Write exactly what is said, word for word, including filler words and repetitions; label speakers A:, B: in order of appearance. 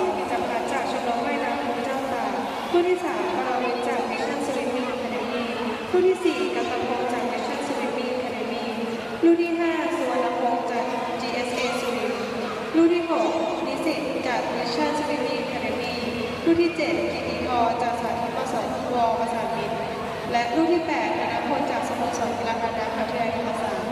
A: กิจพัฒน์จากชมรมว่ายน้ำของเจ้าตากผู้ที่สามปรวิทย์จากมิชชั่นสวิมมิ่งแคเดมี่ผู้ที่สี่กันตะพงศ์จากมิชชั่นสวิมมิ่งแคเดมี่รุ่นที่ห้าสุวรรณพงศ์จาก จี เอส เอ Swim รุ่นที่หกนิสิตจากมิชชั่นสวิมมิ่งแคเดมี่รุ่นที่เจ็ดกิติพรจากสาธิตประสงค์วประสานมิตรและรุ่นที่แปดธนพลจากสโมสรกีฬาการดาพัทยาธรรมศาสตร์